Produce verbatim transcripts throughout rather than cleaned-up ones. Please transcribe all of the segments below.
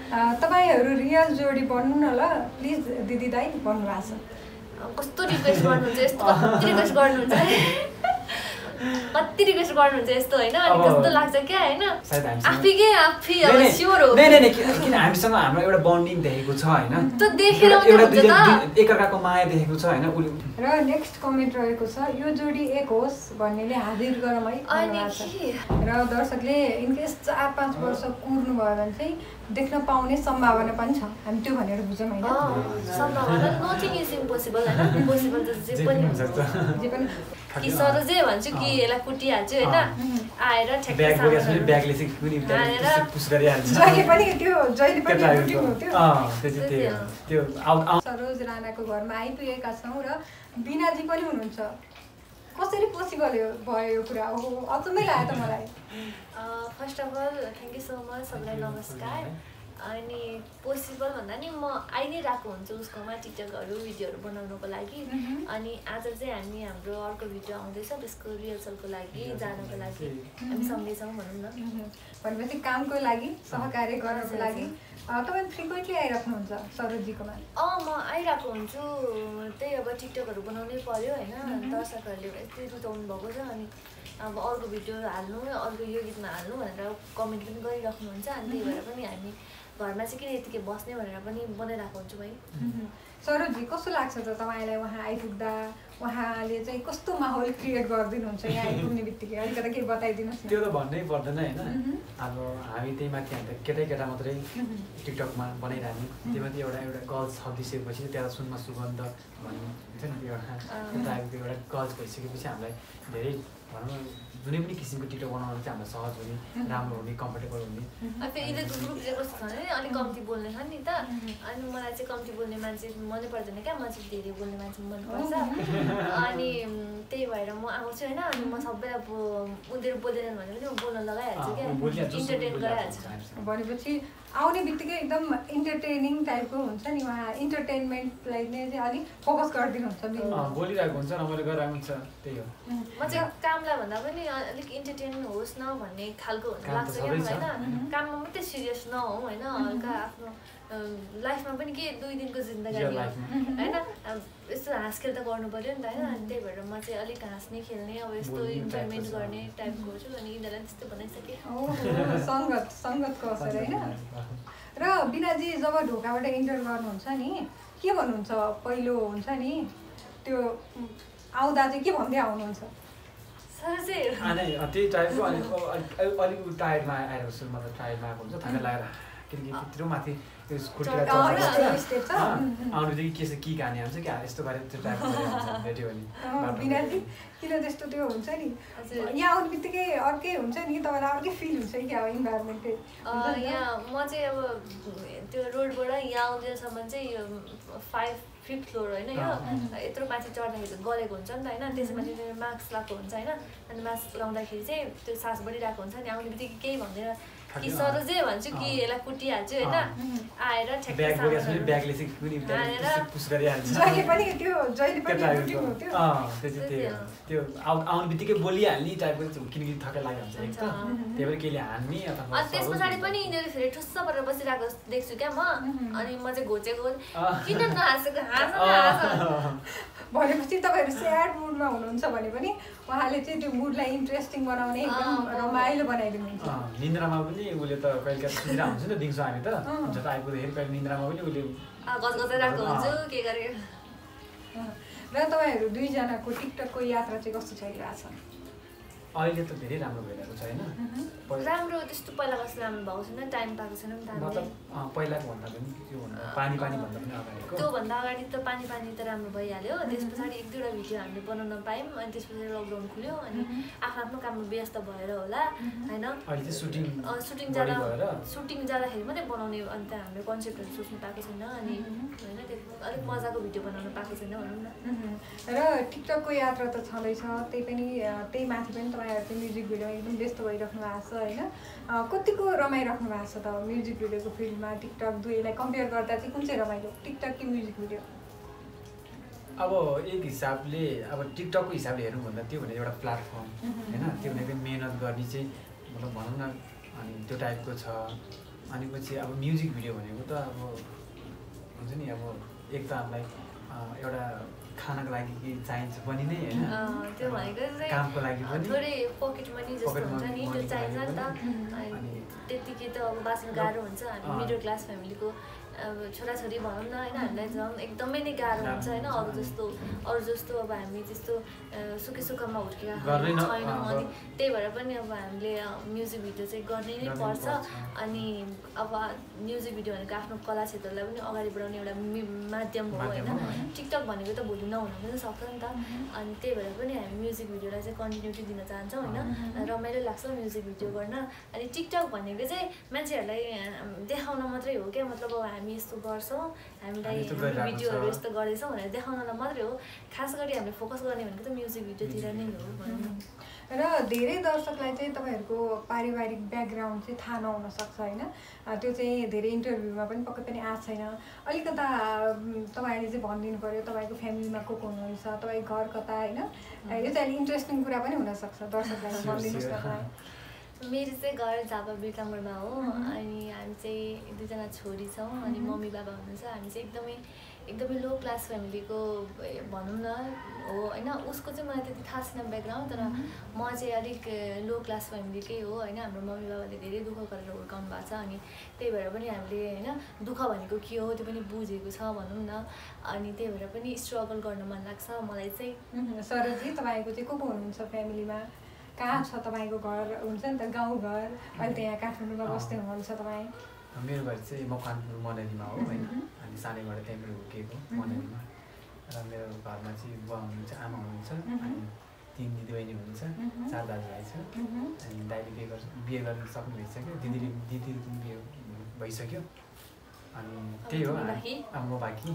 तपाईहरु रियल जोडी बन्नु न ल प्लिज दिदी दाइ भन्नु भएको छ कस्तो रिक्वेस्ट गर्नुहुन्छ यस्तो कति रिक्वेस्ट गर्नुहुन्छ कति रिक्वेस्ट गर्नुहुन्छ यस्तो हैन अनि कस्तो लाग्छ क्या हैन आफै के आफै अब स्योर हो नै नै नै किन हामीसँग हाम्रो एउटा बन्डिङ देखेको छ हैन त देखेर हुन्छ त एकअर्काको माया देखेको छ हैन र नेक्स्ट कमेन्ट रहेको छ यो जोडी एक होस् भन्नेले हाजिर गरम है र दर्शकले इनकेस चार पाँच वर्ष कुर्नु भयो भने चाहिँ देख्न पाउने सम्भावना पनि छ हामी त्यो भनेर बुझौँ हैन सम्भावना नथिङ इज इम्पोसिबल हैन इम्पोसिबल त जे पनि हुन्छ जे पनि कि सर जे भन्छु कि यसलाई कुटिहाल्छु हैन आएर ठ्याक्कै ब्याग बोकेपछि ब्यागले चाहिँ कुनी ब्याग पुस गरिहाल्छ जहिले पनि त्यो जहिले पनि ड्युटी हो त्यो अ त्यो चाहिँ त्यो त्यो आउट सरोज राणाको घरमा आइपुगेका छौं र बिनाजी पनि हुनुहुन्छ कसरी पोसिबल भयो यो कुरा हो अचम्मै लाग्यो त मलाई first of all thank you so much सबैलाई नमस्कार अनि पोसिबल भन्दा नि म आइ नै रहेको हुन्छु उसकोमा टिकटकहरू भिडियोहरू बनाउनको लागि अनि आज चाहिँ हामी हाम्रो अर्को भिडियो आउँदैछ त्यसको रिहर्सलको लागि जानको लागि हामी सँगै छौँ भनौँ न भनेपछि कामको लागि सहकार्य गर्नको लागि तपाईँ फ्रिक्वेन्टली आइराख्नुहुन्छ सरोजजीकोमा अँ म आइरहेको हुन्छु त्यही अब टिकटकहरू बनाउनै पर्यो होइन दर्शकहरूले यति रुचाउनु भएको छ अनि अब अर्को भिडियो हाल्नु अर्को यो गीतमा हाल्नु भनेर कमेन्ट पनि गरिराख्नुहुन्छ अनि त्यही भएर पनि हामी घरमा चाहिँ किन यतिकै बस्ने भनेर पनि बनाइरहेको हुन्छु है सरोजी कस्तो लाग्छ त तपाईँलाई उहाँ आइपुग्दा उहाँले चाहिँ कस्तो माहौल क्रिएट गरिदिनुहुन्छ यहाँ आइपुग्ने बित्तिकै अलिकति केही बताइदिनुहोस् न त्यो त भन्नै पर्दैन हैन अब हामी त्यही माथि हामी केटै केटा मात्रै टिकटकमा बनाइरहने त्यो माथि एउटा एउटा गर्ल्स हदिसकेपछि त्यहाँ सुनमा सुगन्ध भन्ने हुन्छ नि त्यो एउटा टाइपको एउटा गर्ल्स भइसकेपछि हामीलाई धेरै भनौँ जुनै पनि किसिमको टिकटक बनाउन चाहिँ हामीलाई सहज हुने राम्रो हुने कम्फर्टेबल हुने अब यिनीहरूको ग्रुप चाहिँ कस्तो छ भने अलिक कम्ती बोल्ने छ नि त अनि मलाई चाहिँ कम्ती बोल्ने मान्छे मनै पर्दैन क्या म चाहिँ धेरै बोल्ने मान्छे मनपर्छ अनि त्यही भएर म आउँछु होइन अनि म सबैलाई उनीहरू बोल्दैनन् भने पनि म बोल्न लगाइहाल्छु क्या इन्टरटेन गराइहाल्छु भनेपछि आउने बित्तिकै एकदम इन्टरटेनिङ टाइपको हुन्छ नि उहाँ इन्टरटेनमेन्टलाई नै चाहिँ अलिक फोकस गरिदिनुहुन्छ बोलिरहेको हुन्छ रमाइलो गरिरहेको हुन्छ त्यही हो म चाहिँ कामलाई भन्दा पनि अलिक इन्टरटेन होस् न भन्ने खालको लाग्छ क्या होइन काममा मात्रै सिरियस नहौँ होइन हल्का आफ्नो लाइफमा पनि के दुई दिनको जिन्दगी होइन यस्तो हाँसखेल त गर्नु पर्यो नि त होइन अनि त्यही भएर म चाहिँ अलिक हाँस्ने खेल्ने अब यस्तो इन्जोयमेन्ट गर्ने टाइपको छु अनि यिनीहरूलाई त्यस्तो बनाइसकेँ सङ्गत सङ्गतको असर होइन र बिनाजी जब ढोकाबाट इन्टर गर्नुहुन्छ नि के भन्नुहुन्छ पहिलो हुन्छ नि त्यो आउँदा चाहिँ के भन्दै आउनुहुन्छ त्यही टाइपको अलिक अलिक टायर्डमा आएर जस्तो मतलब टायर्डमा आएको हुन्छ थकाइ लागेर किनकि त्यत्रो माथि आउनु चाहिँ के छ के कहानी आउँछ क्या यस्तो गरेर त्यो टाइपको भेट्यो भने बिनाजी किन त्यस्तो त्यो हुन्छ नि यहाँ आउने बित्तिकै अर्कै हुन्छ नि तपाईँलाई अर्कै फिल हुन्छ कि अब इन्भाइरोमेन्टै यहाँ म चाहिँ अब त्यो रोडबाट यहाँ आउँदैसम्म चाहिँ फाइभ फिफ्थ फ्लोर होइन यो यत्रो माथि चढ्दाखेरि गलेको हुन्छ नि त होइन त्यसपछि मास्क लगाएको हुन्छ होइन अनि मास्क लगाउँदाखेरि चाहिँ त्यो सास बढिरहेको हुन्छ नि आउने बित्तिकै केही भन्दैन कि सर जे भन्छु कि यसलाई कुटिहाल्छु होइन आएर ठ्याक्कै ब्यागले चाहिँ कुनी ब्याग पुस गरिहाल्छ जहिले पनि त्यो जहिले पनि ड्युटी हो त्यो अ त्यो चाहिँ त्यो त्यो आउने बित्तिकै बोलिहाल्ने टाइपको किनकि थकाइ लागेको हुन्छ नि त त्यही भएर केले हान्ने अथवा अनि त्यस पछाडि पनि यिनीहरू फेरि ठुस्स परेर बसिरहेको देख्छु क्या म अनि म चाहिँ घोचेको किन नहाँसेको हाँस भनेपछि तपाईँहरू स्याड मुडमा हुनुहुन्छ भने पनि उहाँले चाहिँ त्यो मुडलाई इन्ट्रेस्टिङ बनाउने एकदम रमाइलो बनाइदिनुहुन्छ निन्द्रामा पनि उसले त कहिले काहीँ सुनिरहेको हुन्छ नि त दिउँसो हामी त हुन्छ त आइपुग्दाखेरि कहिले निन्द्रामा पनि उसले गजगजाइरहेको हुन्छु के गरे र तपाईँहरू दुईजनाको टिकटकको यात्रा चाहिँ कस्तो चलिरहेछ अहिले त धेरै राम्रो भइरहेको छ हैन राम्रो त्यस्तो पहिला कस्तो राम्रो भएको छैन टाइम पाएको छैन नि त मतलब पहिलाको भन्दा पनि के भन्दा पानी पानी भन्दा पनि अगाडिको त्यो भन्दा अगाडि त पानी पानी त राम्रो भइहाल्यो त्यसपछि एक दुईवटा भिडियो हामीले बनाउन पायौँ अनि त्यसपछि लकडाउन खुल्यो अनि आफ्नो आफ्नो काममा व्यस्त भएर होला हैन अहिले चाहिँ सुटिङ सुटिङ जाँदा सुटिङ जाँदाखेरि मात्रै बनाउने अन्त हामीले कन्सेप्टहरू सोच्नु पाएको छैन अनि हैन त्यो अलिक मजाको भिडियो बनाउन पाएको छैन भनौँ न र टिकटकको यात्रा त छँदैछ त्यही पनि त्यही माथि पनि तपाईँहरूको म्युजिक भिडियोमा एकदम व्यस्त भइराख्नु भएको छ होइन कतिको रमाइराख्नु भएको छ त म्युजिक भिडियोको फिल्डमा टिकटक दुवैलाई कम्पेयर गर्दा चाहिँ कुन चाहिँ रमाइलो टिकटक कि म्युजिक भिडियो अब एक हिसाबले अब टिकटकको हिसाबले हेर्नु भन्दा त्यो भने एउटा प्लेटफर्म हैन त्यो भनेको मेहनत गर्ने चाहिँ मतलब भनौँ न अनि त्यो टाइपको छ अनि पछि अब म्युजिक भिडियो भनेको त अब हुन्छ नि अब एक त हामीलाई एउटा खानको लागि के चाहिन्छ पनि नै हैन त्यो भनेको चाहिँ कामको लागि पनि थोरै पकेट मनी जस्तो हुन्छ नि त्यो चाहिन्छ नि त अनि त्यतिकै त अब बाँच्नु गाह्रो हुन्छ हामी मिडल क्लास फ्यामिलीको अब छोराछोरी भनौँ न होइन हामीलाई झन् एकदमै नै गाह्रो हुन्छ होइन अरू जस्तो अरू जस्तो अब हामी त्यस्तो सुखी सुखमा हुर्केका छैनौँ अनि त्यही भएर पनि अब हामीले म्युजिक भिडियो चाहिँ गर्नै नै पर्छ अनि अब म्युजिक भिडियो भनेको आफ्नो कला क्षेत्रलाई पनि अगाडि बढाउने एउटा माध्यम हो होइन टिकटक भनेको त भोलि नहुन पनि सक्छ नि त अनि त्यही भएर पनि हामी म्युजिक भिडियोलाई चाहिँ कन्टिन्युटी दिन चाहन्छौँ होइन रमाइलो लाग्छ म्युजिक भिडियो गर्न अनि टिकटक भनेको चाहिँ मान्छेहरूलाई देखाउन मात्रै हो क्या मतलब अब हामी यस्तो गर्छौँ हामीलाई भिडियोहरू यस्तो गर्दैछौँ भनेर देखाउनलाई मात्रै हो खास गरी हामीले फोकस गर्ने भनेको त म्युजिक भिडियोतिर नै हो भनौँ र धेरै दर्शकलाई चाहिँ तपाईँहरूको पारिवारिक ब्याकग्राउन्ड चाहिँ थाहा नहुन सक्छ होइन त्यो चाहिँ धेरै इन्टरभ्यूमा पनि पक्कै पनि आएको छैन अलिकता तपाईँहरूले चाहिँ भनिदिनु पऱ्यो तपाईँको फ्यामिलीमा को को हुनुहुन्छ तपाईँको घर कता होइन यो चाहिँ अलिक इन्ट्रेस्टिङ कुरा पनि हुनसक्छ दर्शकलाई भनिदिनुहोस् न तपाईँ मेरो चाहिँ घर झापा बिरतामोडमा हो अनि हामी चाहिँ दुईजना छोरी छौँ अनि मम्मी बाबा हुनुहुन्छ हामी चाहिँ एकदमै एकदमै लो क्लास फ्यामिलीको भनौँ न हो होइन उसको चाहिँ मलाई त्यति थाहा छैन ब्याकग्राउन्ड तर म चाहिँ अलिक लो क्लास फ्यामिलीकै हो होइन हाम्रो मम्मी बाबाले धेरै दुःख गरेर हुर्काउनु भएको छ अनि त्यही भएर पनि हामीले होइन दुःख भनेको के हो त्यो पनि बुझेको छ भनौँ न अनि त्यही भएर पनि स्ट्रगल गर्न मन लाग्छ मलाई चाहिँ सरोजी तपाईँको चाहिँ को को हुनुहुन्छ फ्यामिलीमा कहाँ छ तपाईँको घर हुन्छ नि त गाउँघर अहिले त यहाँ काठमाडौँमा बस्दै हुनुहुन्छ तपाईँ मेरो घर चाहिँ मकवानपुर मनरीमा हो होइन अनि सानैबाट त्यहाँबाट हुर्केको मनरीमा र मेरो घरमा चाहिँ बुवा हुनुहुन्छ आमा हुनुहुन्छ अनि तिन दिदीबहिनी हुनुहुन्छ चार दाजुभाइ छ अनि दाइले बिहे गर्छ बिहे गर्न सक्नु भइसक्यो दिदीले दिदीले पनि बिहे भइसक्यो अनि त्यही हो म बाँकी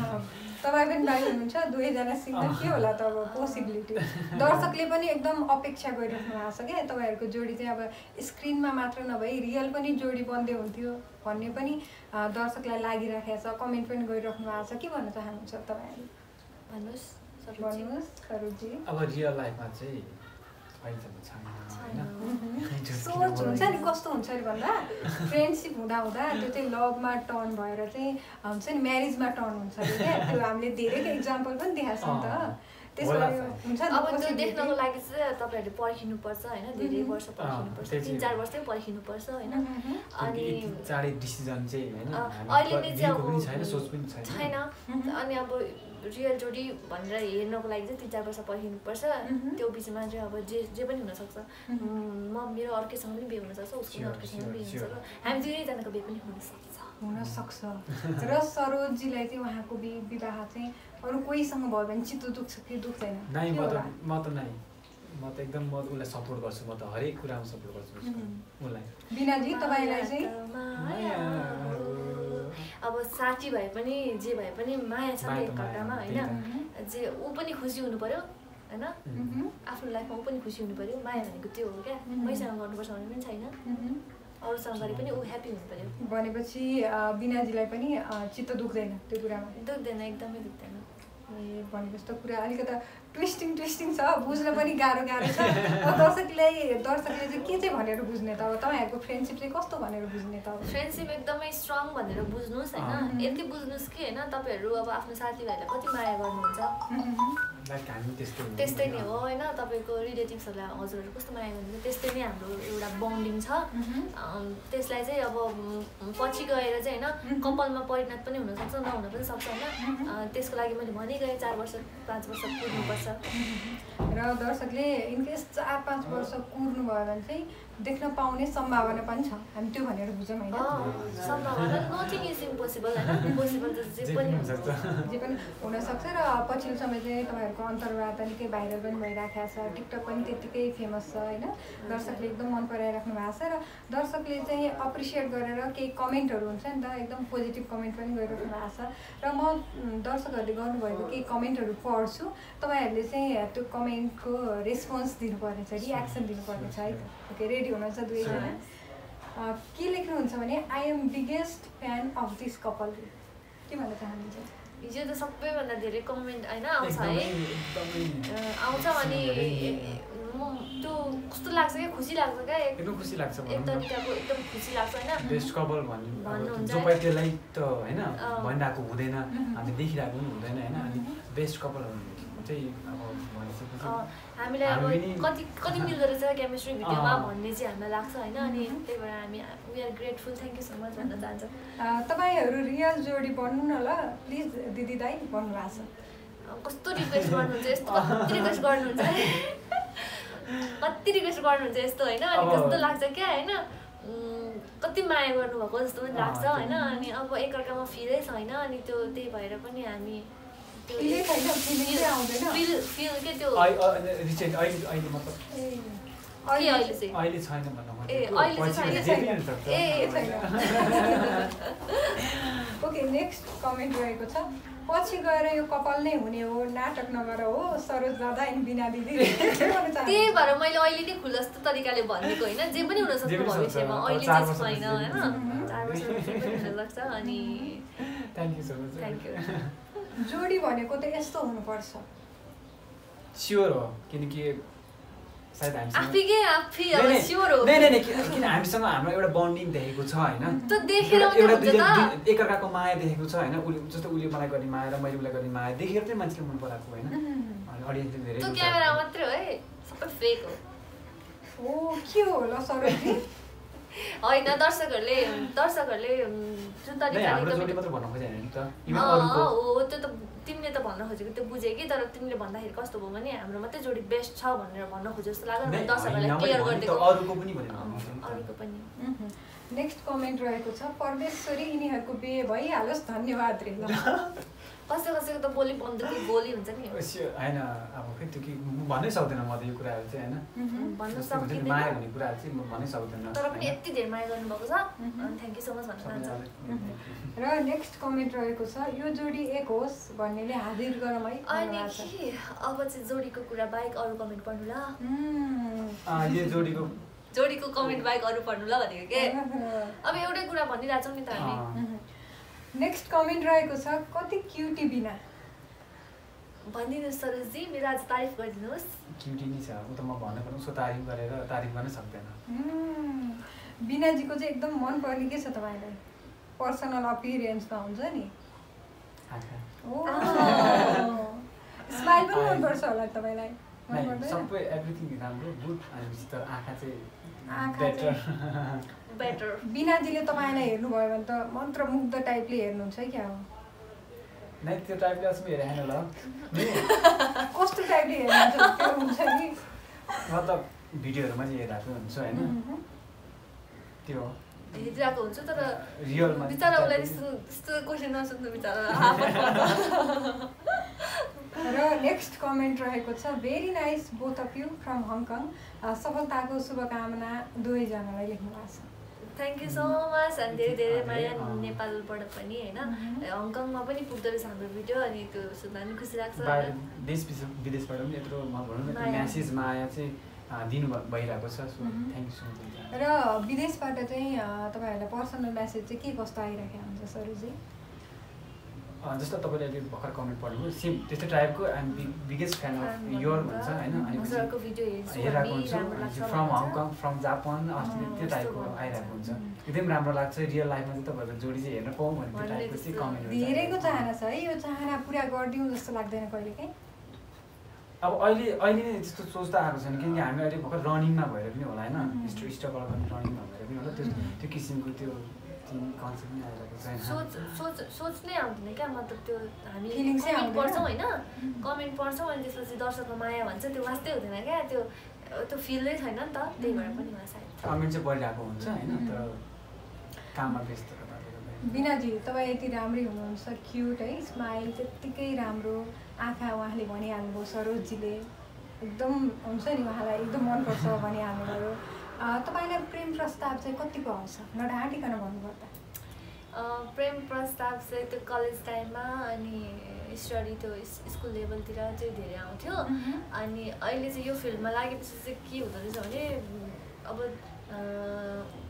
तपाईँ पनि बाँकी हुनुहुन्छ दुवैजना सिङ्गल के होला त अब पोसिबिलिटी दर्शकले पनि एकदम अपेक्षा गरिराख्नु भएको छ क्या तपाईँहरूको जोडी चाहिँ अब स्क्रिनमा मात्र नभई रियल पनि जोडी बन्दै हुन्थ्यो भन्ने पनि दर्शकलाई लागिराखेको छ कमेन्ट पनि गरिराख्नु भएको छ के भन्न चाहनुहुन्छ तपाईँहरू भन्नुहोस् भन्नुहोस् सरोजी अब रियल लाइफमा चाहिँ सोच हुन्छ नि कस्तो हुन्छ अरे भन्दा फ्रेन्डसिप हुँदा हुँदा त्यो चाहिँ लभमा टर्न भएर चाहिँ हुन्छ नि म्यारिजमा टर्न हुन्छ अरे क्या त्यो हामीले धेरैको इक्जाम्पल पनि देखाएको छ नि त त्यसमा हुन्छ नि अब त्यो देख्नको लागि चाहिँ तपाईँहरूले पर्खिनुपर्छ होइन धेरै वर्ष पर्खिनुपर्छ तिन चार वर्षै पर्खिनुपर्छ होइन अनि चाँडै डिसिजन चाहिँ हैन अहिले चाहिँ अब छैन सोच पनि छैन अनि अब रियल जोडी भनेर हेर्नको लागि चाहिँ तिन चार वर्ष पर्खिनुपर्छ त्यो बिचमा चाहिँ अब जे जे पनि हुनसक्छ म मेरो अर्कैसँग पनि बिहे हुनसक्छ उसको अर्कैसँग पनि बिहे हुनसक्छ हामी दुवैजनाको बिहे पनि हुनसक्छ हुनसक्छ र सरोजीलाई चाहिँ उहाँको विवाह चाहिँ अरू कोहीसँग भयो भने चित्त दुख्छ कि दुख्दैन नाइ म त म त नाइ म त एकदम म उसलाई सपोर्ट गर्छु म त हरेक कुरामा सपोर्ट गर्छु उसलाई बिनाजी तपाईँलाई चाहिँ अब साथी भए पनि जे भए पनि माया छ नि एकअर्कामा होइन जे ऊ पनि खुसी हुनु पर्यो होइन आफ्नो लाइफमा ऊ पनि खुसी हुनु पर्यो माया भनेको त्यो हो क्या मैसँग गर्नुपर्छ भन्ने पनि छैन अरूसँग गरे पनि ऊ ह्याप्पी हुनु पर्यो भनेपछि बिनाजीलाई पनि चित्त दुख्दैन त्यो कुरामा दुख्दैन एकदमै दुख्दैन ए भनेपछि त कुरा अलिकति ट्विस्टिङ ट्विस्टिङ छ बुझ्न पनि गाह्रो गाह्रो छ दर्शकलाई दर्शकले चाहिँ के चाहिँ भनेर बुझ्ने त अब तपाईँहरूको फ्रेन्डसिप चाहिँ कस्तो भनेर बुझ्ने त अब फ्रेन्डसिप एकदमै स्ट्रङ भनेर बुझ्नुहोस् होइन यति बुझ्नुहोस् कि होइन तपाईँहरू अब आफ्नो साथीभाइलाई कति माया गर्नुहुन्छ त्यस्तै नै हो होइन तपाईँको रिलेटिभ्सहरूलाई हजुरहरू कस्तो माया गर्नुहुन्छ त्यस्तै नै हाम्रो एउटा बन्डिङ छ त्यसलाई चाहिँ अब पछि गएर चाहिँ होइन कपालमा परिणत पनि हुनसक्छ नहुन पनि सक्छ होइन त्यसको लागि मैले भनि गएँ चार वर्ष पाँच वर्ष कुर्नुपर्छ र दर्शकले इनकेस चार पाँच वर्ष कुर्नु भयो भने चाहिँ देख्न पाउने सम्भावना पनि छ हामी त्यो भनेर बुझौँ होइन सम्भावना नथिङ इज इम्पोसिबल होइन इम्पोसिबल जे पनि जे पनि हुनसक्छ र पछिल्लो समय चाहिँ तपाईँहरूको अन्तर्वार्ता निकै भाइरल पनि भइराखेको छ टिकटक पनि त्यत्तिकै फेमस छ होइन दर्शकले एकदम मन पराइराख्नु भएको छ र दर्शकले चाहिँ अप्रिसिएट गरेर केही कमेन्टहरू हुन्छ नि त एकदम पोजिटिभ कमेन्ट पनि गरिराख्नु भएको छ र म दर्शकहरूले गर्नुभएको केही कमेन्टहरू पढ्छु तपाईँहरूले चाहिँ त्यो कमेन्टको रेस्पोन्स दिनुपर्नेछ रियाक्सन दिनुपर्नेछ है ओके रेडी हुनुहुन्छ दुवैजना के लेख्नुहुन्छ भने I am biggest fan of this couple के भन्न चाहनुहुन्छ हिजो त सबैभन्दा धेरै कमेन्ट होइन आउँछ है आउँछ अनि त्यो कस्तो लाग्छ क्या खुसी लाग्छ क्या एकदम खुसी लाग्छ एक तरिकाको एकदम खुसी लाग्छ होइन बेस्ट कपल भन्नु जो पाइ त्यसलाई त होइन भनिरहेको हुँदैन हामी देखिरहेको पनि हुँदैन होइन अनि बेस्ट कपल चाहिँ अब भनिसकेपछि हामीलाई अब कति कति मिल्दो रहेछ केमिस्ट्री भिडियोमा भन्ने चाहिँ हामीलाई लाग्छ होइन अनि त्यही भएर हामी we are grateful thank you so much भन्न चाहन्छ तपाईँहरू रियल जोडी बन्नु न ल प्लिज दिदी दाइ भन्नुभएको छ कस्तो रिक्वेस्ट गर्नुहुन्छ यस्तो कति रिक्वेस्ट गर्नुहुन्छ कति रिक्वेस्ट गर्नुहुन्छ यस्तो होइन अनि कस्तो लाग्छ क्या होइन कति माया गर्नुभएको जस्तो पनि लाग्छ होइन अनि अब एकअर्कामा फिलै छैन अनि त्यो त्यही भएर पनि हामी ओके नेक्स्ट कमेन्ट रहेको छ पछि गएर यो कपाल नै हुने हो नाटक नगर हो सरोज दादा अनि बिना दिदी त्यही भएर मैले अहिले नै खुलस्त तरिकाले भनेको होइन जे पनि हुनसक्छ भविष्यमा अहिले चाहिँ छैन होइन चार वर्ष पनि हुनसक्छ अनि thank you so much thank you जोडी भनेको त यस्तो हुनुपर्छ स्योर हो किनकि सायद हामीसँग आफैकै आफै अब स्योर हो नै नै किन हामीसँग हाम्रो एउटा बन्डिङ देखेको छ होइन त देखेर एउटा एकअर्काको माया देखेको छ होइन उसले जस्तो उसले मलाई गर्ने माया र मैले उसलाई गर्ने माया देखेर चाहिँ मान्छेले मन पराएको होइन अनि अडियन्सले धेरै त्यो क्यामेरा मात्रै हो है सबै फेक हो ओ के हो ल सरोजी होइन दर्शकहरूले दर्शकहरूले जुन तरिकाले जोडी मात्र भन्न खोजेन नि त हो त्यो त तिमीले त भन्न खोजेको त्यो बुझे कि तर तिमीले भन्दाखेरि कस्तो भयो भने हाम्रो मात्रै जोडी बेस्ट छ भनेर भन्न खोजे जस्तो लाग्यो नि दर्शकहरूलाई क्लियर गरिदिएको अरूको पनि भनेन अरूको पनि नेक्स्ट कमेन्ट रहेको छ परमेश्वरी यिनीहरूको बिहे भइहालोस् धन्यवाद रे कसै कसैको त बोली बन्दुकी गोली हुन्छ नि होइन अब खै त्यो कि भन्नै सक्दैन म त यो कुराहरू चाहिँ होइन भन्न सक्दिनँ माया भन्ने कुराहरू चाहिँ म भन्नै सक्दैन तर पनि यति धेरै माया गर्नुभएको छ अनि थ्याङ्क यू सो मच भन्न चाहन्छु र नेक्स्ट कमेन्ट रहेको छ यो जोडी एक होस् भन्नेले हाजिर गरौँ है अनि के अब चाहिँ जोडीको कुरा बाहेक अरू कमेन्ट पढ्नु ल यो जोडीको जोडीको कमेन्ट बाहेक अरू पढ्नु ल भनेको के अब एउटै कुरा भनिरहेछौँ नि त हामी नेक्स्ट कमेन्ट रहेको छ कति क्युटी बिना भनिदिनुहोस् सरोजजी मेरो आज तारिफ गरिदिनुहोस् क्युटी नै छ ऊ त म भन्नु पर्ने उसको तारिफ गरेर तारिफ गर्न सक्दैन बिनाजीको चाहिँ एकदम मन पर्ने के छ तपाईँलाई पर्सनल अपियरेन्समा हुन्छ नि स्माइल पनि मनपर्छ होला तपाईँलाई सबै एभ्रिथिङ राम्रो गुड अनि त आँखा चाहिँ बेटर बेटर बिनाजीले तपाईँलाई हेर्नुभयो भने त मन्त्रमुग्ध टाइपले हेर्नुहुन्छ क्या हो नै त्यो टाइपले असम हेरे हैन ल कस्तो टाइपले हेर्नुहुन्छ त्यो हुन्छ नि मतलब भिडियोहरुमा चाहिँ हेरेको हुन्छ हैन त्यो हेरिरहेको हुन्छ तर रियलमा बिचारा उसलाई त्यस्तो क्वेशन नसोध्नु बिचारा हाफ र नेक्स्ट कमेन्ट रहेको छ very nice both of you from Hong Kong सफलताको शुभकामना दुवैजनालाई लेख्नु भएको छ थ्याङ्क यू सो मच अनि धेरै धेरै माया नेपालबाट पनि होइन हङकङमा पनि पुग्दो रहेछ हाम्रो भिडियो अनि त्यो सुन्दा पनि खुसी लाग्छ देश विदेशबाट पनि यत्रो भनौँ न म्यासेज माया चाहिँ दिनु भइरहेको छ so thank you so much र विदेशबाट चाहिँ तपाईँहरूलाई पर्सनल म्यासेज चाहिँ के कस्तो आइरहेको हुन्छ सरोजी जस्तो तपाईँले अहिले भर्खर कमेन्ट पढ्नुभयो सेम त्यस्तै टाइपको I'm biggest fan of your भन्छ होइन अनि हेरेको हुन्छु from Hong Kong from Japan Australia त्यो टाइपको आइरहेको हुन्छ एकदम राम्रो लाग्छ रियल लाइफमा चाहिँ तपाईँहरूको जोडी चाहिँ हेर्न पाऊँ भन्ने त्यो टाइपको चाहिँ कमेन्ट धेरैको चाहना छ है यो चाहना पुरा गरिदिउँ जस्तो लाग्दैन कहिले काहीँ अब अहिले अहिले नै त्यस्तो सोच त आएको छैन किनकि हामी अहिले भर्खर रनिङमा भएर पनि होला होइन स्टो स्टकबाट पनि रनिङमा भएर पनि होला त्यो त्यो किसिमको त्यो कन्सेप्ट नै आइरहेको छैन सोच सोच सोच नै आउँदैन क्या मतलब त्यो हामी फिलिङ चाहिँ कमेन्ट पढ्छौँ होइन कमेन्ट पढ्छौँ अनि त्यसपछि दर्शकको माया भन्छ त्यो वास्तै हुँदैन क्या त्यो त्यो फिलै छैन नि त त्यही भएर पनि होला सायद कमेन्ट चाहिँ पढिरहेको हुन्छ होइन तर काममा व्यस्त बिनाजी तपाईँ यति राम्रै हुनुहुन्छ क्युट है स्माइल त्यत्तिकै राम्रो आँखा उहाँले भनिहाल्नुभयो सरोजजीले एकदम हुन्छ नि उहाँलाई एकदम मनपर्छ भनिहाल्नुभयो तपाईँलाई प्रेम प्रस्ताव चाहिँ कतिको आउँछ नढाँटिकन भन्नुपर्दा प्रेम प्रस्ताव चाहिँ त्यो कलेज टाइममा अनि स्टडी त्यो स्कुल लेभलतिर चाहिँ धेरै आउँथ्यो अनि अहिले चाहिँ यो फिल्डमा लागेपछि चाहिँ के हुँदो रहेछ भने अब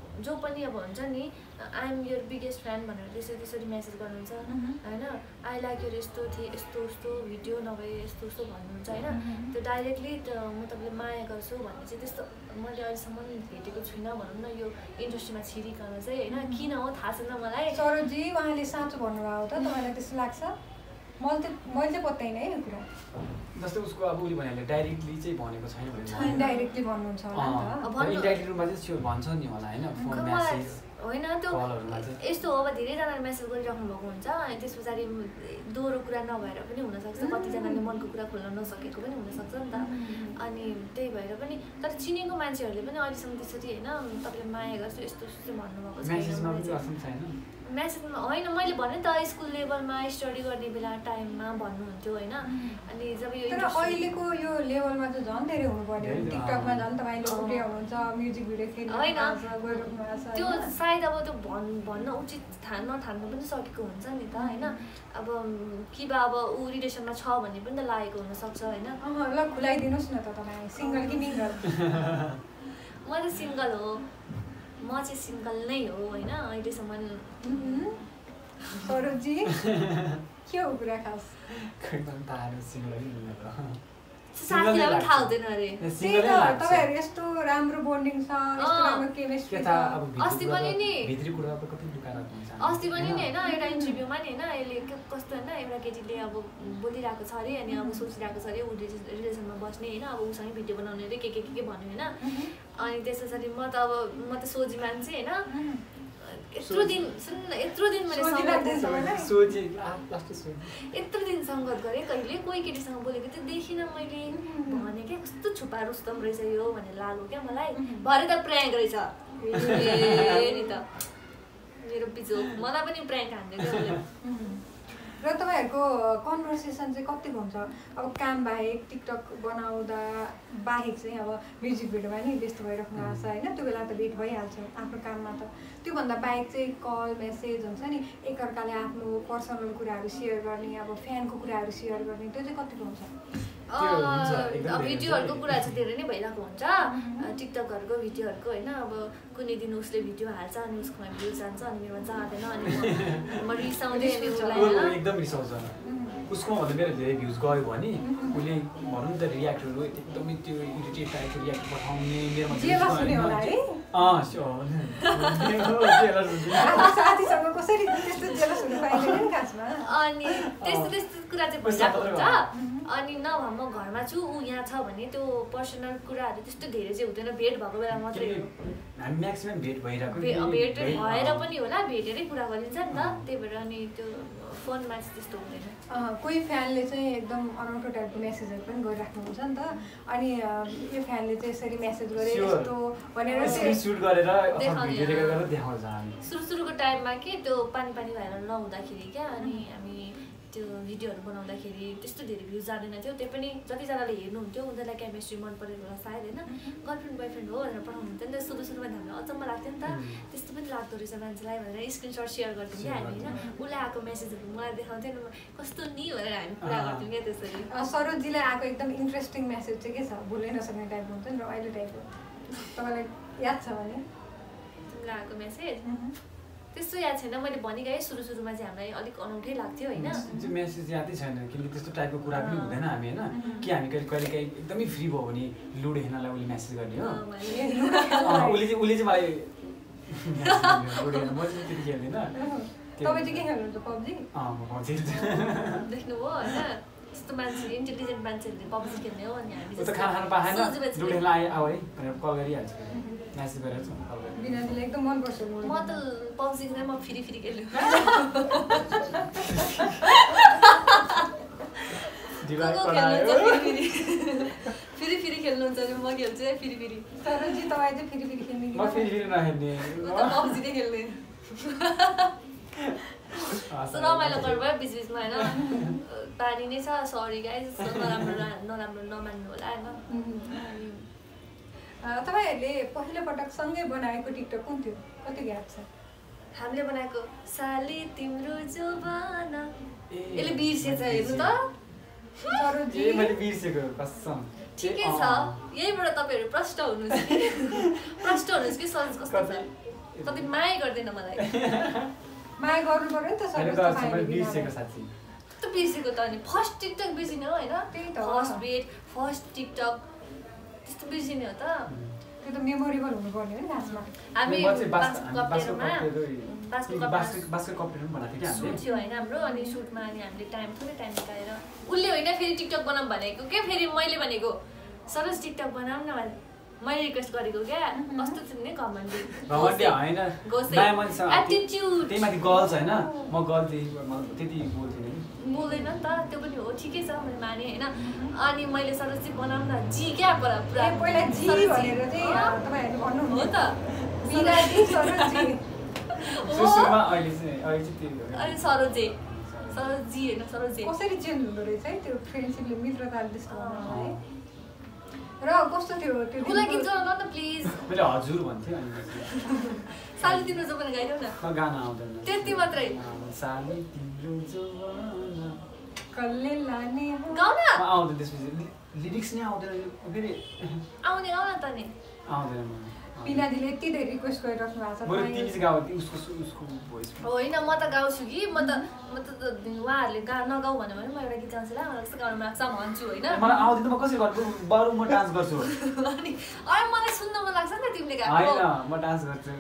जो पनि अब हुन्छ नि I am your biggest fan भनेर त्यसरी त्यसरी मेसेज गर्नुहुन्छ होइन आई लाइक यर यस्तो थिएँ यस्तो उस्तो भिडियो नभए यस्तो उस्तो भन्नुहुन्छ होइन त्यो डाइरेक्टली त म तपाईँले माया गर्छु भन्ने चाहिँ त्यस्तो मैले अहिलेसम्म भेटेको छुइनँ भनौँ न यो इन्डस्ट्रीमा छिरिकन चाहिँ होइन किन हो थाहा छैन मलाई सरोजी उहाँले साँचो भन्नुभयो त तपाईँलाई त्यस्तो लाग्छ मैले त मैले चाहिँ पत्याइनँ है यो कुरा जस्तै उसको अब उसले भने डाइरेक्टली चाहिँ भनेको छैन भने इन्डाइरेक्टली भन्नुहुन्छ होला नि त इन्डाइरेक्टली रूपमा चाहिँ स्योर भन्छ नि होला होइन फोन मेसेज होइन त्यो यस्तो हो अब धेरैजनाले मेसेज गरिराख्नु भएको हुन्छ अनि त्यस पछाडि दोहोरो कुरा नभएर पनि हुनसक्छ कतिजनाले मनको कुरा खोल्न नसकेको पनि हुनसक्छ नि त अनि त्यही भएर पनि तर चिनेको मान्छेहरूले पनि अहिलेसम्म त्यसरी होइन तपाईँले माया गर्छु यस्तो यस्तो भन्नुभएको छैन मेसेजमा होइन मैले भने त स्कुल लेभलमा स्टडी गर्ने बेला टाइममा भन्नुहुन्थ्यो होइन अनि जब यो तर अहिलेको यो लेभलमा चाहिँ झन् धेरै हुनु पर्यो टिकटकमा झन् तपाईँले उठे हुनुहुन्छ म्युजिक भिडियो खेल्नु होइन त्यो सायद अब त्यो भन् भन्न उचित थाहा नठान्नु पनि सकेको हुन्छ नि त होइन अब कि बा अब ऊ रिलेसनमा छ भन्ने पनि त लागेको हुनसक्छ होइन ल खुलाइदिनुहोस् न त तपाईँ सिङ्गल कि मिङ्गल म त सिङ्गल हो म चाहिँ सिङ्गल नै हो होइन अहिलेसम्म सरोजी के हो कुरा खास साथीलाई पनि थाहा हुँदैन अरे तपाईँहरू यस्तो राम्रो बोन्डिङ छ यस्तो राम्रो केमिस्ट्री छ अस्ति पनि नि अस्ति पनि नि होइन एउटा इन्टरभ्यूमा नि होइन यसले कस्तो होइन एउटा केटीले अब बोलिरहेको छ अरे अनि अब सोचिरहेको छ अरे ऊ रिलेसनमा बस्ने होइन अब उसँग भिडियो बनाउने अरे के के के के भन्यो होइन अनि त्यस पछाडि म त अब म त सोझी मान्छे होइन यत्रो दिन सुन यत्रो दिन मैले यत्रो दिन सङ्गत गरेँ कहिले कोही केटीसँग बोलेको त्यो देखिनँ मैले भने क्या कस्तो छुपा रुस्तम रहेछ यो भनेर लाग्यो क्या मलाई भरे त प्र्याङ्क रहेछ ए नि त मेरो बिचो मलाई पनि प्र्याङ्क हान्थ्यो क्या र तपाईँहरूको कन्भर्सेसन चाहिँ कतिको हुन्छ अब काम बाहेक टिकटक बनाउँदा बाहेक चाहिँ अब म्युजिक भिडियोमा नि व्यस्त भइराख्नु भएको छ होइन त्यो बेला त भेट भइहाल्छ आफ्नो काममा त त्योभन्दा बाहेक चाहिँ कल मेसेज हुन्छ नि एकअर्काले आफ्नो पर्सनल कुराहरू सेयर गर्ने अब फ्यानको कुराहरू सेयर गर्ने त्यो चाहिँ कतिको हुन्छ भिडियोहरूको कुरा चाहिँ धेरै नै भइरहेको हुन्छ टिकटकहरूको भिडियोहरूको होइन अब कुनै दिन उसले भिडियो हाल्छ अनि उसकोमा भ्यू जान्छ अनि मेरोमा जाँदैन अनि म रिसाउँदै अनि उसलाई एकदम रिसाउँछ उसको भन्दा मेरो धेरै भ्युज गयो भने उसले भनौँ त रियाक्टहरू एकदमै त्यो इरिटेट टाइपको रियाक्ट पठाउने अनि त्यस्तो त्यस्तो कुरा चाहिँ भइरहेको हुन्छ अनि नभए म घरमा छु ऊ यहाँ छ भने त्यो पर्सनल कुराहरू त्यस्तो धेरै चाहिँ हुँदैन भेट भएको बेला मात्रै म्याक्सिमम भेट भइरहेको भेट भएर पनि होला भेटेरै कुरा गरिन्छ नि त त्यही भएर अनि त्यो फोनमा चाहिँ त्यस्तो हुँदैन कोही फ्यानले चाहिँ एकदम अनौठो टाइपको मेसेजहरू पनि गरिराख्नुहुन्छ नि त अनि यो फ्यानले चाहिँ यसरी मेसेज गरे यस्तो भनेर सुरु सुरुको टाइममा के त्यो पानी पानी भएर नहुँदाखेरि क्या अनि हामी त्यो भिडियोहरू बनाउँदाखेरि त्यस्तो धेरै भ्युज जाँदैन थियो त्यो पनि जतिजनाले हेर्नुहुन्थ्यो उनीहरूलाई केमिस्ट्री मन परेको होला सायद होइन गर्लफ्रेन्ड बोयफ्रेन्ड हो भनेर पठाउनुहुन्थ्यो नि त सुरु सुरुमा हामीलाई अचम्म लाग्थ्यो नि त त्यस्तो पनि लाग्दो रहेछ मान्छेलाई भनेर स्क्रिनसट सेयर गर्थ्यौँ क्या हामी होइन उसलाई आएको मेसेजहरू मलाई देखाउँथ्यो नि कस्तो नि भनेर हामी कुरा गर्थ्यौँ क्या त्यसरी सरोजीलाई आएको एकदम इन्ट्रेस्टिङ मेसेज चाहिँ के छ भुल्नै नसक्ने टाइपको हुन्छ नि रमाइलो टाइपको तपाईँलाई याद छ भने तिमीलाई आएको मेसेज त्यस्तो याद छैन मैले भनिगएँ सुरु सुरुमा चाहिँ हामीलाई अलिक अनौठै लाग्थ्यो होइन मेसेज यादै छैन किनकि त्यस्तो टाइपको कुरा पनि हुँदैन हामी होइन कि हामी कहिले कहिले काहीँ एकदमै फ्री भयो भने लुडो खेल्नलाई उसले मेसेज गर्ने हो उसले चाहिँ उसले चाहिँ मलाई लुडो खेल्नु म चाहिँ त्यति खेल्दिनँ तपाईँ चाहिँ के खेल्नुहुन्छ पब्जी अँ म पब्जी देख्नुभयो होइन यस्तो मान्छे इन्टेलिजेन्ट मान्छेहरूले पब्जी खेल्ने हो अनि हामी त खाना खानु पाएन लुडो खेल्न आए आऊ है भनेर कल गरिहाल्छु मेसेज गरेर बिनाले एकदम मन पर्छ म त पब्जी खेल्दा म फेरि फेरि खेल्छु फेरि फेरि खेल्नुहुन्छ भने म खेल्छु है फेरि फेरि तर चाहिँ तपाईँ चाहिँ फेरि फेरि खेल्ने म फेरि फेरि नखेल्ने पब्जी नै खेल्ने रमाइलो गर्नुभयो बिच बिचमा होइन पानी नै छ सरी गाइस नराम्रो नराम्रो नमान्नु होला होइन तपाईँहरूले पहिलोपटक सँगै बनाएको टिकटक कुन थियो कति याद छ हामीले बनाएको साली तिम्रो जोबाना यसले बिर्सेछ हेर्नु त सरोजी मैले बिर्सेको कसम ठिकै छ यहीबाट तपाईँहरू प्रष्ट हुनुहुन्छ कि प्रष्ट हुनुहुन्छ कि सन्च कस्तो छ कति माया गर्दैन मलाई माया गर्नु पर्यो नि त सबै बिर्सेको साँच्ची त बिर्सेको त अनि फर्स्ट टिकटक बिर्सिने हो होइन त्यही त फर्स्ट बेट फर्स्ट टिकटक त्यस्तो बिर्सिने हो त त्यो त मेमोरेबल हुनुपर्ने हो नि खासमा हामी सुट थियो होइन हाम्रो अनि सुटमा अनि हामीले टाइम थोरै टाइम निकालेर उसले होइन फेरि टिकटक बनाऊँ भनेको क्या फेरि मैले भनेको सरोज टिकटक बनाऊँ न मैले रिक्वेस्ट गरेको क्या कस्तो छ नि घमण्डी घमण्डी होइन माया मान्छे एटिट्युड त्यही माथि गर्ल्स होइन म गर्ल्स त्यति बोल्दिनँ बोल्दैन नि त त्यो पनि हो ठिकै छ मैले माने होइन अनि मैले सरोज चाहिँ बनाऊँ न जी क्या पुरा पुरा पहिला जी भनेर चाहिँ तपाईँहरूले भन्नु हो त बिराजी सरोजी सुसुमा अहिले चाहिँ अहिले चाहिँ त्यो अनि सरोजे सरोजी होइन सरोजे कसरी चेन्ज हुँदो रहेछ है त्यो फ्रेन्डसिपले मित्रताले त्यस्तो गर्नु है र कस्तो थियो त्यो उसलाई गीत गाउन न प्लिज मैले हजुर भन्थेँ अनि साली तिम्रो जमाना गाइदेऊ न गाना आउँदैन त्यति मात्रै साली तिम्रो जमाना कल्ले लाने गाउन आउँदैन त्यसपछि लिरिक्स नै आउँदैन फेरि आउने गाउन त नि आउँदैन पिनाजीले यति धेरै रिक्वेस्ट गरिराख्नु भएको छ मैले तिमी चाहिँ गाउ उसको उसको भोइस होइन म त गाउँछु कि म त म त उहाँहरूले गा नगाउ भन्यो भने म एउटा गीत गाउँछु ल मलाई कस्तो गाउनु लाग्छ भन्छु होइन मलाई आउँदैन म कसरी गर्छु बरु म डान्स गर्छु अनि अरे मलाई सुन्न मन लाग्छ नि त तिमीले गाएको होइन म डान्स गर्छु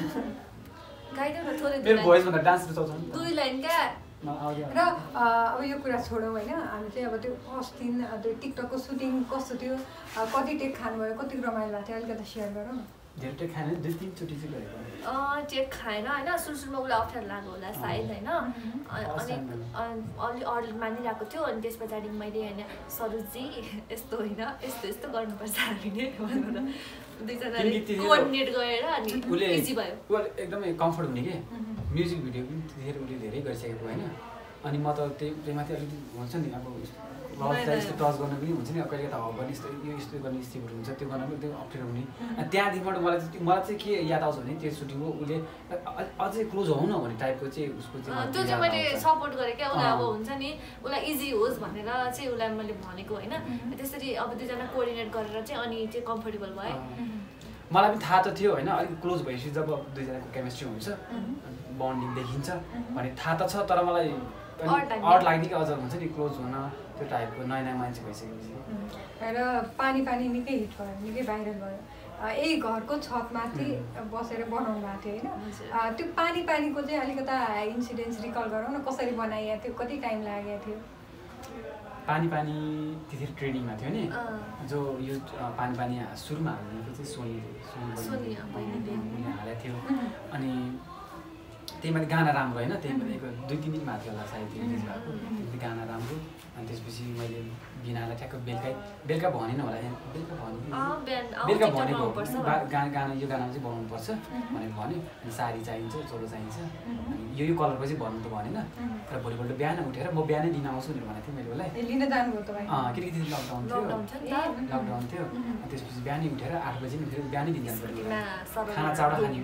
गाइदेऊ न थोरै मेरो भोइस भन्दा डान्स रुचाउँछ नि दुई लाइन क्या र अब यो कुरा छोडौँ होइन हामी चाहिँ अब त्यो अस्ति त्यो टिकटकको सुटिङ कस्तो थियो कति टेक खानुभयो कति रमाइलो भएको थियो अलिकति सेयर गरौँ न धेरै टेक खाएन दुई तिनचोटि चाहिँ गरेको टेक खाएन होइन सुरु सुरुमा उसलाई अप्ठ्यारो लाग्यो होला सायद होइन अनि अलि अरूले मानिरहेको थियो अनि त्यस पछाडि मैले होइन सरोजी यस्तो होइन यस्तो यस्तो गर्नुपर्छ हामीले भनेर दुईजनाले कोअर्डिनेट गरेर अनि इजी भयो उसले एकदमै कम्फर्ट हुने कि म्युजिक भिडियो पनि धेरै उसले धेरै गरिसकेको होइन अनि म त त्यही त्यही माथि अलिकति हुन्छ नि अब लजलाई यस्तो टच गर्न पनि हुन्छ नि कहिले त हब गर्ने यस्तो यो यस्तो गर्ने स्टेपहरू हुन्छ त्यो गर्न पनि एकदम अप्ठ्यारो हुने अनि त्यहाँदेखिबाट मलाई चाहिँ मलाई चाहिँ के याद आउँछ भने त्यो सुटिङको उसले अझै क्लोज हौ न भन्ने टाइपको चाहिँ उसको चाहिँ त्यो चाहिँ मैले सपोर्ट गरेँ क्या उसलाई अब हुन्छ नि उसलाई इजी होस् भनेर चाहिँ उसलाई मैले भनेको होइन त्यसरी अब दुईजना कोअर्डिनेट गरेर चाहिँ अनि चाहिँ कम्फर्टेबल भयो मलाई पनि थाहा त थियो होइन अलिक क्लोज भएपछि जब दुईजनाको केमिस्ट्री हुन्छ बन्डिङ देखिन्छ भने थाहा त छ तर मलाई अड लाग्ने कि अझ हुन्छ नि क्लोज हुन त्यो टाइपको नयाँ नयाँ मान्छे भइसकेपछि र पानी पानी निकै हिट भयो निकै भाइरल भयो यही घरको छतमाथि बसेर बनाउनु भएको थियो होइन त्यो पानी पानीको चाहिँ अलिकता इन्सिडेन्ट्स रिकल गरौँ न कसरी बनाइएको थियो कति टाइम लागेको थियो पानी पानी त्यतिखेर ट्रेनिङमा थियो नि जो यो पानी पानी सुरुमा हाल्नेको चाहिँ सोनी सोनी हालेको थियो अनि त्यही माथि गाना राम्रो होइन त्यही माथि दुई तिन दिनमा थियो होला सायद रिलिज भएको गाना राम्रो अनि त्यसपछि मैले बिनालाई ठ्याक्क बेलुकै बेलुका भनेन होला बेलुका भने बेलुका भनेको गाना गाना यो गाना चाहिँ बनाउनुपर्छ भनेर भन्यो अनि साडी चाहिन्छ चोलो चाहिन्छ यो यो कलरको चाहिँ भन्नु त भनेन र भोलिपल्ट बिहान उठेर म बिहानै दिन आउँछु भनेर भनेको थिएँ मैले उसलाई लिन जानुभयो तपाईँ किनकि त्यति लकडाउन थियो लकडाउन थियो अनि त्यसपछि बिहानै उठेर आठ बजी उठेर बिहानै दिन जानु पऱ्यो खाना चाउडा खाने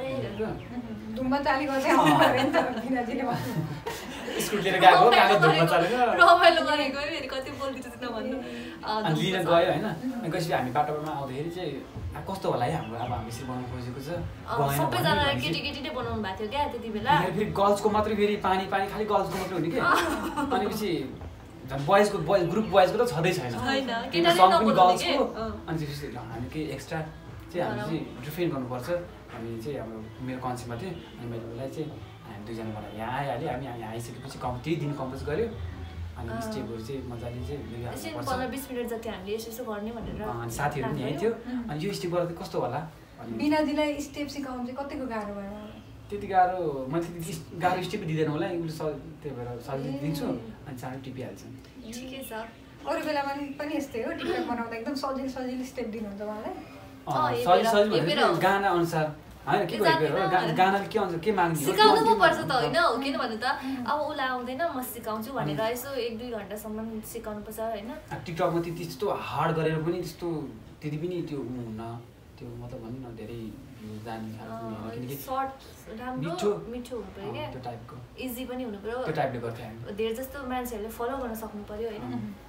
धुम्बा चाली गर्दै आउनु पऱ्यो नि त बिनाजीले स्कुल लिएर गएको कहाँ धुम्बा चालेर रमाइलो गरेको फेरि कति बोल्दैछ नभन्नु अनि लिन गयो होइन अनि गएपछि हामी बाटोमा आउँदाखेरि चाहिँ कस्तो होला है हाम्रो अब हामी यसरी बनाउनु खोजेको छ सबैजना केटी केटी नै बनाउनु भएको थियो क्या त्यति बेला फेरि गर्ल्सको मात्रै फेरि पानी पानी खालि गर्ल्सको मात्रै हुने कि अनि पछि बोइजको बोइज ग्रुप बोइजको त छँदै छैन सङ पनि गर्ल्सको अनि त्यसपछि हामी केही एक्स्ट्रा चाहिँ हामी चाहिँ डिफेन्ड गर्नुपर्छ हामी चाहिँ हाम्रो मेरो कन्सेप्टमा थियो अनि मैले उसलाई चाहिँ हामी दुईजनाबाट यहाँ आइहाल्यो हामी यहाँ आइसकेपछि कम त्यही दिन कम्पोज गऱ्यो अनि स्टेपहरू चाहिँ मजाले चाहिँ पन्ध्र बिस मिनट जति हामीले यसो यसो गर्ने भनेर अनि साथीहरू पनि यहीँ थियो अनि यो स्टेप गर्दा कस्तो होला अनि बिनाजीलाई स्टेप सिकाउनु चाहिँ कतिको गाह्रो भयो त्यति गाह्रो म त्यति गाह्रो स्टेप दिँदैन होला उसले स त्यही भएर सजिलो दिन्छु अनि चाँडै टिपिहाल्छु ठिकै छ अरू बेलामा पनि यस्तै हो टिकटक बनाउँदा एकदम सजिलो सजिलो स्टेप दिनुहुन्छ उहाँलाई सजिलो सजिलो भनेर गाना अनुसार होइन के गरेको हो गानाले के अनुसार के माग्ने सिकाउनु पो पर्छ त होइन हो किन भन्नु त अब उसलाई आउँदैन म सिकाउँछु भनेर यसो एक दुई घन्टासम्म सिकाउनु पर्छ होइन टिकटकमा त्यति त्यस्तो हार्ड गरेर पनि त्यस्तो त्यति पनि त्यो हुन्न त्यो मतलब भन्नु न धेरै जाने खालको किनकि सर्ट राम्रो मिठो हुनु पर्यो क्या त्यो टाइपको इजी पनि हुनु पर्यो त्यो टाइपले गर्थ्यो हामी धेरै जस्तो मान्छेहरूले फलो गर्न सक्नु पर्यो होइन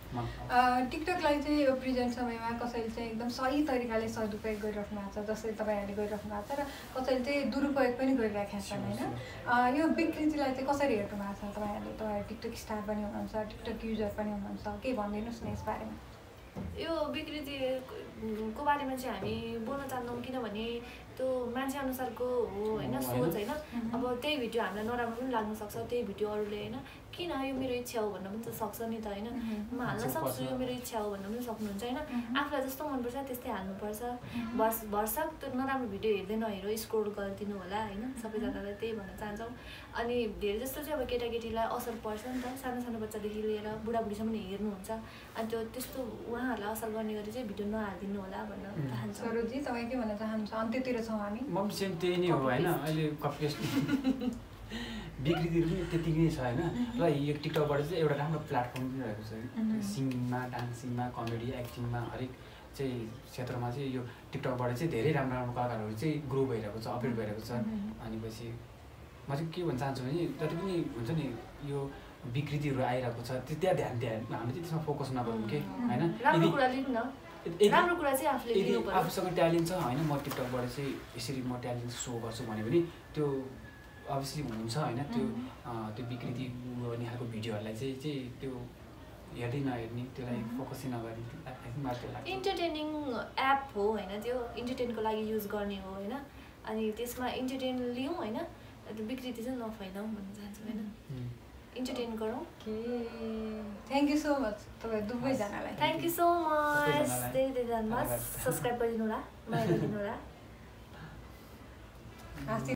टिकटकलाई चाहिँ यो प्रेजेन्ट समयमा कसैले चाहिँ एकदम सही तरिकाले सदुपयोग गरिराख्नु भएको छ, जसरी तपाईँहरूले गरिराख्नु भएको छ, र कसैले चाहिँ दुरुपयोग पनि गरिराखेका छन् होइन। यो विकृतिलाई चाहिँ कसरी हेर्नु भएको छ तपाईँहरूले? तपाईँहरू टिकटक स्टार पनि हुनुहुन्छ, टिकटक युजर पनि हुनुहुन्छ, के भनिदिनुहोस् न यसबारेमा। यो विकृतिको बारेमा चाहिँ हामी बोल्न चाहन्छौँ, किनभने त्यो मान्छे अनुसारको हो होइन सोच होइन। अब त्यही भिडियो हामीलाई नराम्रो पनि लाग्न सक्छ, त्यही भिडियो अरूले होइन किन यो मेरो इच्छा हो भन्न पनि त सक्छ नि त होइन। म हाल्न सक्छु, यो मेरो इच्छा हो भन्न पनि सक्नुहुन्छ होइन। आफूलाई जस्तो मनपर्छ त्यस्तै हाल्नुपर्छ। भर्स भरसक त्यो नराम्रो भिडियो हेर्दै नहेरो, स्क्रोल गरिदिनु होला होइन। सबैजनालाई त्यही भन्न चाहन्छौँ। अनि धेरै जस्तो चाहिँ अब केटाकेटीलाई असर पर्छ नि त, सानो सानो बच्चादेखि लिएर बुढाबुढीसम्म हेर्नुहुन्छ। अनि त्यो त्यस्तो उहाँहरूलाई असर गर्ने गरी चाहिँ भिडियो नहालिदिनु होला भन्न चाहन्छु। सरोजी तपाईँ के भन्न चाहनुहुन्छ? अन्त्यतिर छौँ हामी। म पनि सेम त्यही नै हो होइन। अहिले कपिपेस्ट विकृतिहरू पनि त्यतिकै नै छ होइन। र यो टिकटकबाट चाहिँ एउटा राम्रो प्लेटफर्म पनि रहेको छ। सिङ्गिङमा, डान्सिङमा, कमेडी, एक्टिङमा हरेक चाहिँ क्षेत्रमा चाहिँ यो टिकटकबाट चाहिँ धेरै राम्रो राम्रो कलाकारहरू चाहिँ ग्रो भइरहेको छ, अपडेट भइरहेको छ। अनि पछि म चाहिँ के भन्न चाहन्छु भने जति पनि हुन्छ नि यो विकृतिहरू आइरहेको छ त्यो त्यहाँ ध्यान दिए हामीले चाहिँ त्यसमा फोकस नगरौँ कि होइन। राम्रो कुरा लिनु न, राम्रो कुरा चाहिँ आफूले लिनु पर्यो। आफूसँग ट्यालेन्ट छ होइन, म टिकटकबाट चाहिँ यसरी म ट्यालेन्ट सो गर्छु भने पनि त्यो अभियसली हुन्छ होइन। त्यो त्यो विकृति गर्ने खालको भिडियोहरूलाई चाहिँ चाहिँ त्यो हेर्दै नहेर्ने, त्यसलाई फोकसै नगर्ने। इन्टरटेनिङ एप हो होइन, त्यो इन्टरटेनको लागि युज गर्ने हो होइन। अनि त्यसमा इन्टरटेन लिउँ होइन, विकृति चाहिँ नफैलाउँ भन्न चाहन्छु होइन। इन्टरटेन गरौँ। थ्याङ्क यू सो मच तपाईँ दुवैजनालाई। थ्याङ्क यू सो मच, धेरै धेरै धन्यवाद। सब्सक्राइब गरिदिनु होला, माया गरिदिनु होला।